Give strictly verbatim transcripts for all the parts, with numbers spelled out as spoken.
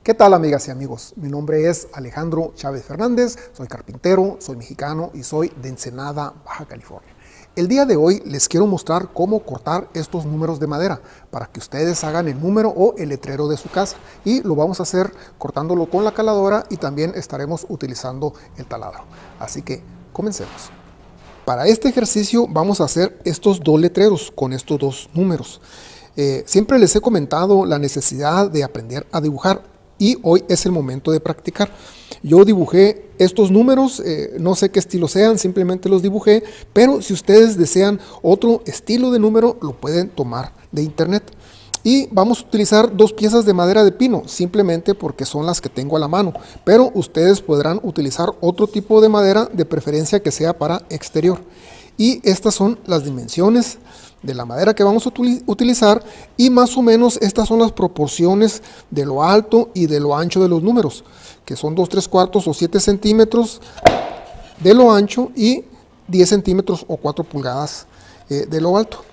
¿Qué tal, amigas y amigos? Mi nombre es Alejandro Chávez Fernández, soy carpintero, soy mexicano y soy de Ensenada, Baja California. El día de hoy les quiero mostrar cómo cortar estos números de madera para que ustedes hagan el número o el letrero de su casa, y lo vamos a hacer cortándolo con la caladora y también estaremos utilizando el taladro. Así que comencemos. Para este ejercicio vamos a hacer estos dos letreros con estos dos números. Eh, siempre les he comentado la necesidad de aprender a dibujar y hoy es el momento de practicar. Yo dibujé estos números, eh, no sé qué estilo sean, simplemente los dibujé, pero si ustedes desean otro estilo de número lo pueden tomar de internet. Y vamos a utilizar dos piezas de madera de pino, simplemente porque son las que tengo a la mano, pero ustedes podrán utilizar otro tipo de madera, de preferencia que sea para exterior. Y estas son las dimensiones de la madera que vamos a utilizar, y más o menos estas son las proporciones de lo alto y de lo ancho de los números, que son dos tres cuartos o siete centímetros de lo ancho y diez centímetros o cuatro pulgadas eh, de lo alto.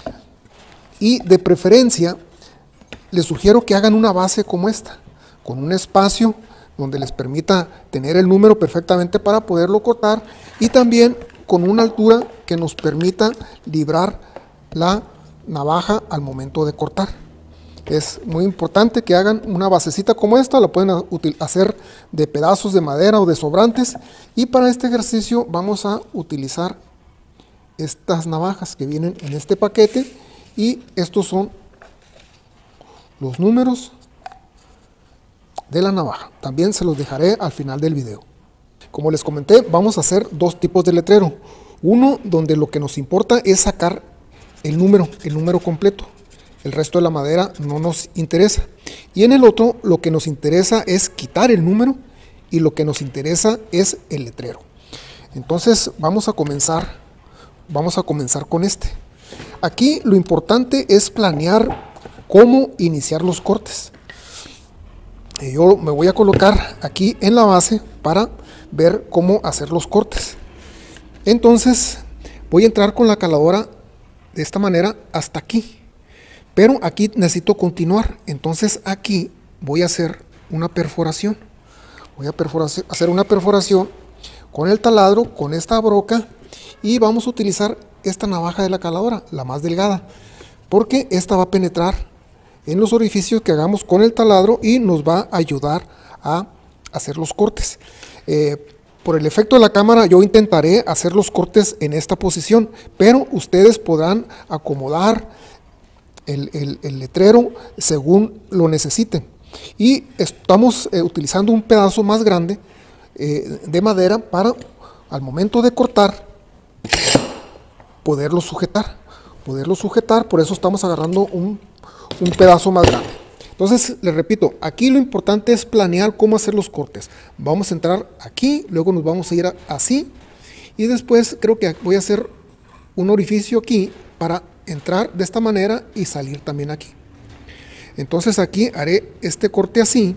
Y de preferencia les sugiero que hagan una base como esta, con un espacio donde les permita tener el número perfectamente para poderlo cortar, y también con una altura que nos permita librar la navaja al momento de cortar. Es muy importante que hagan una basecita como esta, la pueden hacer de pedazos de madera o de sobrantes, y para este ejercicio vamos a utilizar estas navajas que vienen en este paquete, y estos son los números de la navaja. También se los dejaré al final del video. Como les comenté, vamos a hacer dos tipos de letrero. Uno donde lo que nos importa es sacar el número, el número completo. El resto de la madera no nos interesa. Y en el otro lo que nos interesa es quitar el número, y lo que nos interesa es el letrero. Entonces vamos a comenzar, vamos a comenzar con este. Aquí lo importante es planear cómo iniciar los cortes. Yo me voy a colocar aquí en la base para ver cómo hacer los cortes. Entonces voy a entrar con la caladora de esta manera hasta aquí, pero aquí necesito continuar. Entonces aquí voy a hacer una perforación. Voy a hacer una perforación con el taladro, con esta broca, y vamos a utilizar esta navaja de la caladora, la más delgada, porque esta va a penetrar en los orificios que hagamos con el taladro y nos va a ayudar a hacer los cortes. Eh, por el efecto de la cámara yo intentaré hacer los cortes en esta posición, pero ustedes podrán acomodar el, el, el letrero según lo necesiten. Y estamos eh, utilizando un pedazo más grande eh, de madera para, al momento de cortar, poderlo sujetar. Poderlo sujetar, por eso estamos agarrando un, un pedazo más grande. Entonces, les repito, aquí lo importante es planear cómo hacer los cortes. Vamos a entrar aquí, luego nos vamos a ir a, así, y después creo que voy a hacer un orificio aquí para entrar de esta manera y salir también aquí. Entonces aquí haré este corte así,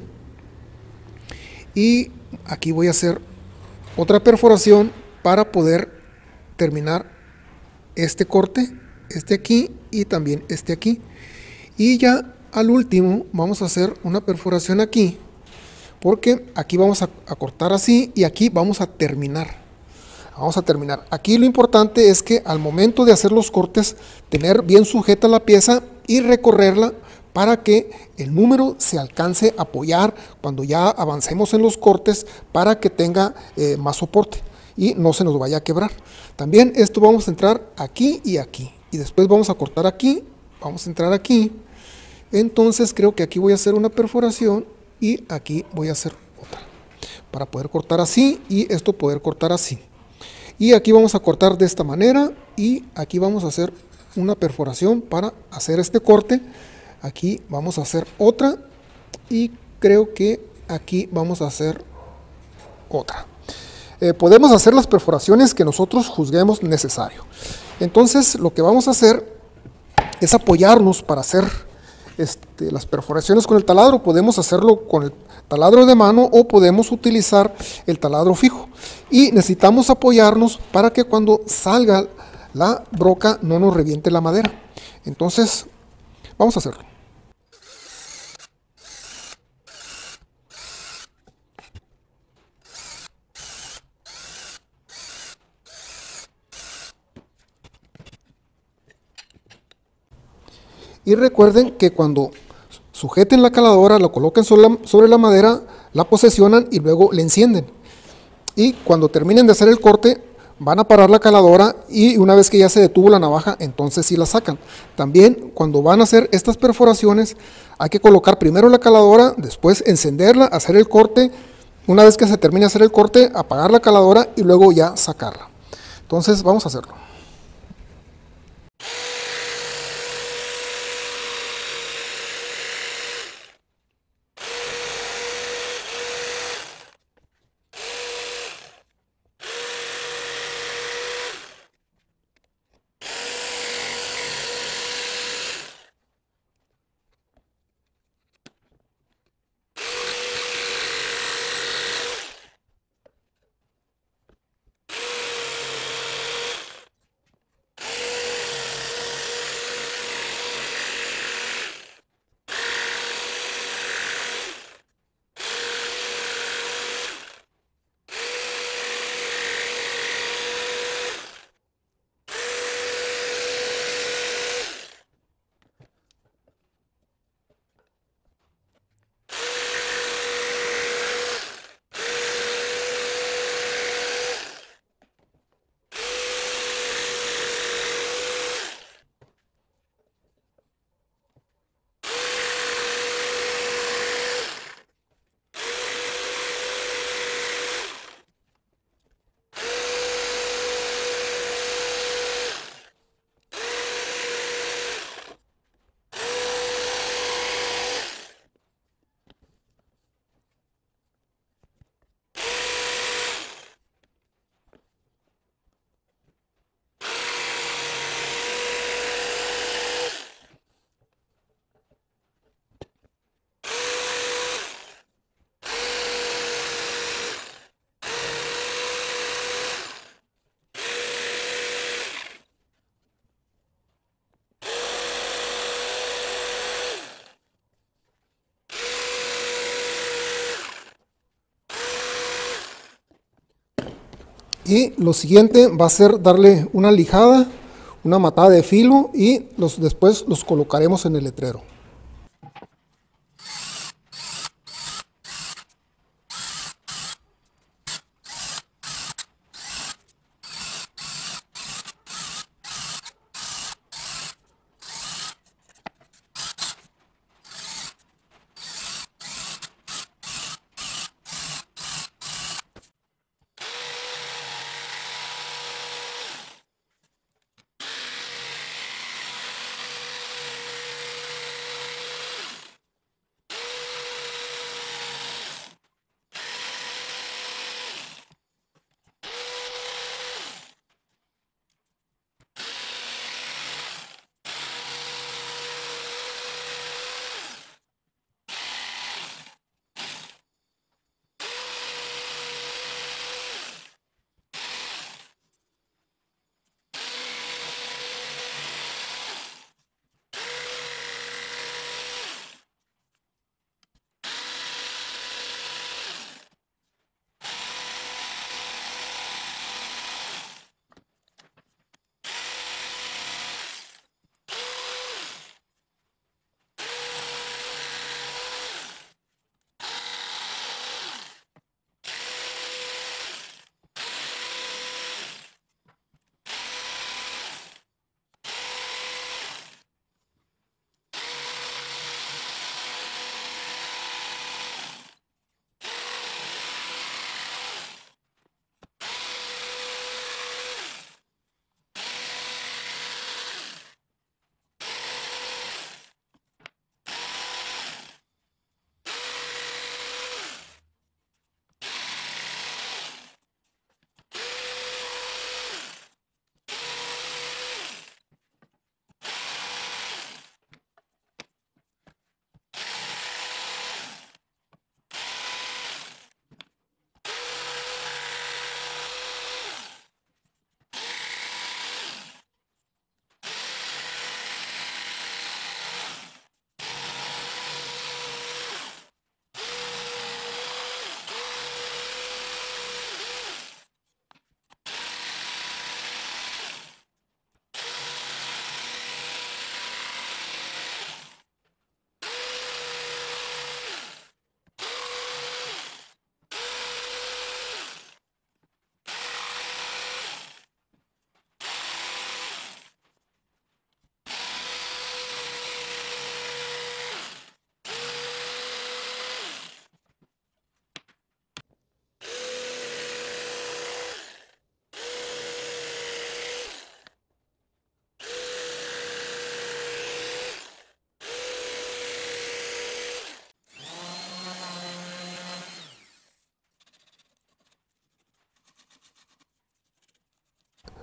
y aquí voy a hacer otra perforación para poder terminar este corte, este aquí y también este aquí. Y ya al último vamos a hacer una perforación aquí, porque aquí vamos a, a cortar así, y aquí vamos a terminar. Vamos a terminar. Aquí lo importante es que al momento de hacer los cortes, tener bien sujeta la pieza y recorrerla para que el número se alcance a apoyar cuando ya avancemos en los cortes, para que tenga eh, más soporte y no se nos vaya a quebrar. También esto vamos a entrar aquí y aquí, y después vamos a cortar aquí, vamos a entrar aquí. Entonces creo que aquí voy a hacer una perforación y aquí voy a hacer otra, para poder cortar así y esto poder cortar así. Y aquí vamos a cortar de esta manera, y aquí vamos a hacer una perforación para hacer este corte. Aquí vamos a hacer otra, y creo que aquí vamos a hacer otra. Eh, podemos hacer las perforaciones que nosotros juzguemos necesario. Entonces lo que vamos a hacer es apoyarnos para hacer Este, las perforaciones con el taladro. Podemos hacerlo con el taladro de mano o podemos utilizar el taladro fijo, y necesitamos apoyarnos para que cuando salga la broca no nos reviente la madera. Entonces vamos a hacerlo. Y recuerden que cuando sujeten la caladora, la coloquen sobre la, sobre la madera, la posesionan y luego le encienden. Y cuando terminen de hacer el corte, van a parar la caladora y una vez que ya se detuvo la navaja, entonces sí la sacan. También cuando van a hacer estas perforaciones, hay que colocar primero la caladora, después encenderla, hacer el corte. Una vez que se termine de hacer el corte, apagar la caladora y luego ya sacarla. Entonces vamos a hacerlo. Y lo siguiente va a ser darle una lijada, una matada de filo y los, después los colocaremos en el letrero.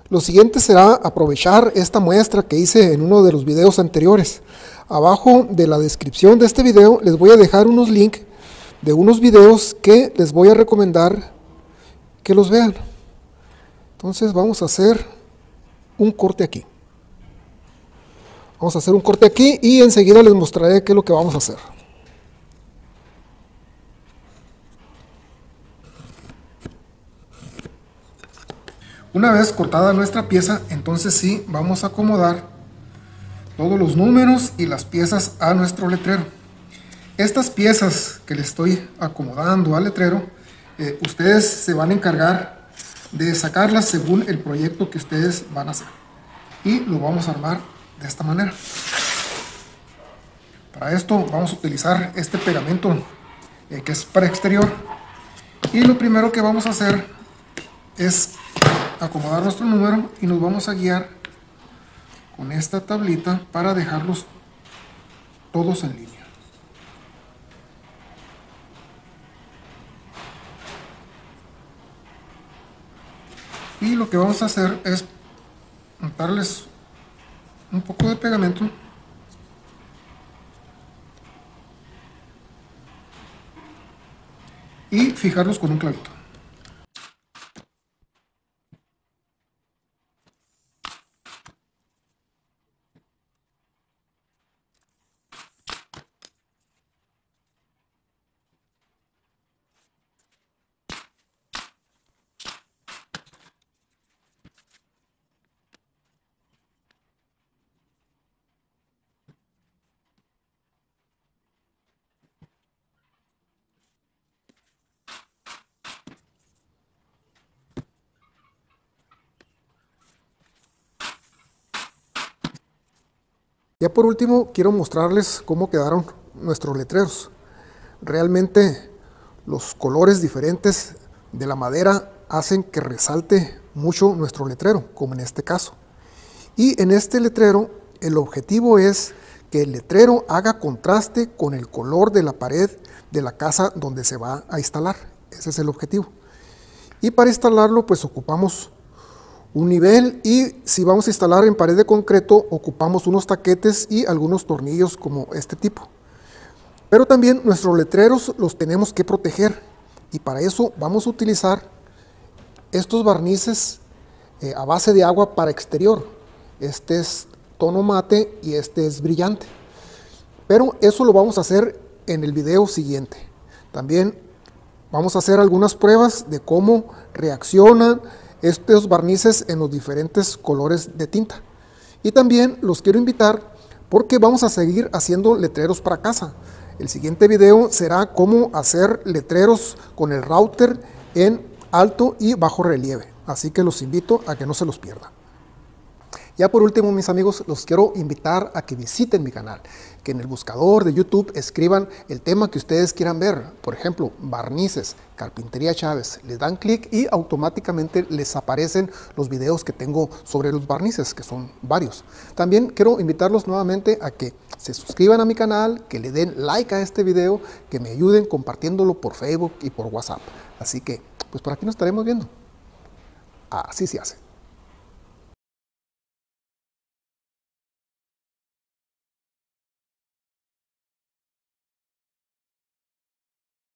Lo siguiente será aprovechar esta muestra que hice en uno de los videos anteriores. Abajo de la descripción de este video les voy a dejar unos links de unos videos que les voy a recomendar que los vean. Entonces vamos a hacer un corte aquí. Vamos a hacer un corte aquí y enseguida les mostraré qué es lo que vamos a hacer. Una vez cortada nuestra pieza, entonces sí, vamos a acomodar todos los números y las piezas a nuestro letrero. Estas piezas que le estoy acomodando al letrero, eh, ustedes se van a encargar de sacarlas según el proyecto que ustedes van a hacer. Y lo vamos a armar de esta manera. Para esto vamos a utilizar este pegamento eh, que es para exterior. Y lo primero que vamos a hacer es acomodar nuestro número y nos vamos a guiar con esta tablita para dejarlos todos en línea. Y lo que vamos a hacer es untarles un poco de pegamento y fijarlos con un clavito. Ya por último quiero mostrarles cómo quedaron nuestros letreros. Realmente los colores diferentes de la madera hacen que resalte mucho nuestro letrero, como en este caso. Y en este letrero el objetivo es que el letrero haga contraste con el color de la pared de la casa donde se va a instalar. Ese es el objetivo. Y para instalarlo pues ocupamos un nivel, y si vamos a instalar en pared de concreto ocupamos unos taquetes y algunos tornillos como este tipo. Pero también nuestros letreros los tenemos que proteger, y para eso vamos a utilizar estos barnices eh, a base de agua para exterior. Este es tono mate y este es brillante, pero eso lo vamos a hacer en el video siguiente. También vamos a hacer algunas pruebas de cómo reaccionan estos barnices en los diferentes colores de tinta. Y también los quiero invitar porque vamos a seguir haciendo letreros para casa. El siguiente video será cómo hacer letreros con el router en alto y bajo relieve. Así que los invito a que no se los pierdan. Ya por último, mis amigos, los quiero invitar a que visiten mi canal, que en el buscador de YouTube escriban el tema que ustedes quieran ver. Por ejemplo, barnices, Carpintería Chávez. Les dan clic y automáticamente les aparecen los videos que tengo sobre los barnices, que son varios. También quiero invitarlos nuevamente a que se suscriban a mi canal, que le den like a este video, que me ayuden compartiéndolo por Facebook y por WhatsApp. Así que, pues por aquí nos estaremos viendo. Así se hace.